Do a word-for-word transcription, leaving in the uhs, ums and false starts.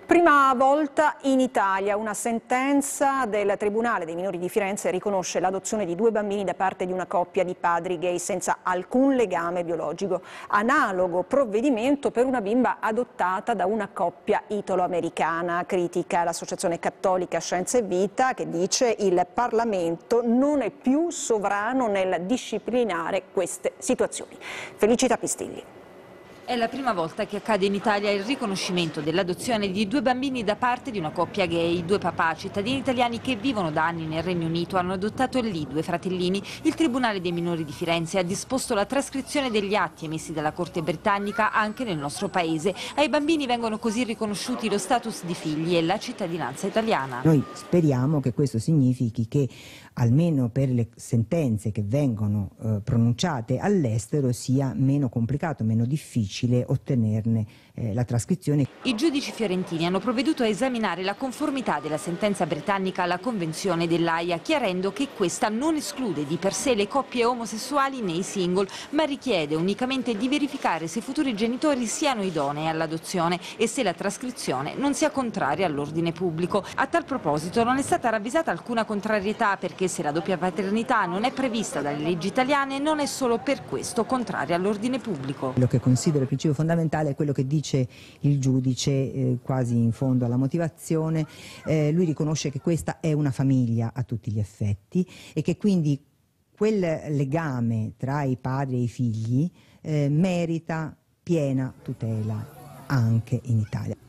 Prima volta in Italia una sentenza del Tribunale dei minori di Firenze riconosce l'adozione di due bambini da parte di una coppia di padri gay senza alcun legame biologico. Analogo provvedimento per una bimba adottata da una coppia italo-americana. Critica l'Associazione Cattolica Scienza e Vita, che dice il Parlamento non è più sovrano nel disciplinare queste situazioni. Felicità Pistilli. È la prima volta che accade in Italia il riconoscimento dell'adozione di due bambini da parte di una coppia gay. Due papà, cittadini italiani che vivono da anni nel Regno Unito, hanno adottato lì due fratellini. Il Tribunale dei minori di Firenze ha disposto la trascrizione degli atti emessi dalla Corte britannica anche nel nostro paese. Ai bambini vengono così riconosciuti lo status di figli e la cittadinanza italiana. Noi speriamo che questo significhi che almeno per le sentenze che vengono eh, pronunciate all'estero sia meno complicato, meno difficile ottenerne eh, la trascrizione. I giudici fiorentini hanno provveduto a esaminare la conformità della sentenza britannica alla Convenzione dell'Aia, chiarendo che questa non esclude di per sé le coppie omosessuali né i single, ma richiede unicamente di verificare se i futuri genitori siano idonei all'adozione e se la trascrizione non sia contraria all'ordine pubblico. A tal proposito non è stata ravvisata alcuna contrarietà, perché se la doppia paternità non è prevista dalle leggi italiane non è solo per questo contraria all'ordine pubblico. Quello che considero il principio fondamentale è quello che dice il giudice eh, quasi in fondo alla motivazione. Eh, lui riconosce che questa è una famiglia a tutti gli effetti e che quindi quel legame tra i padri e i figli eh, merita piena tutela anche in Italia.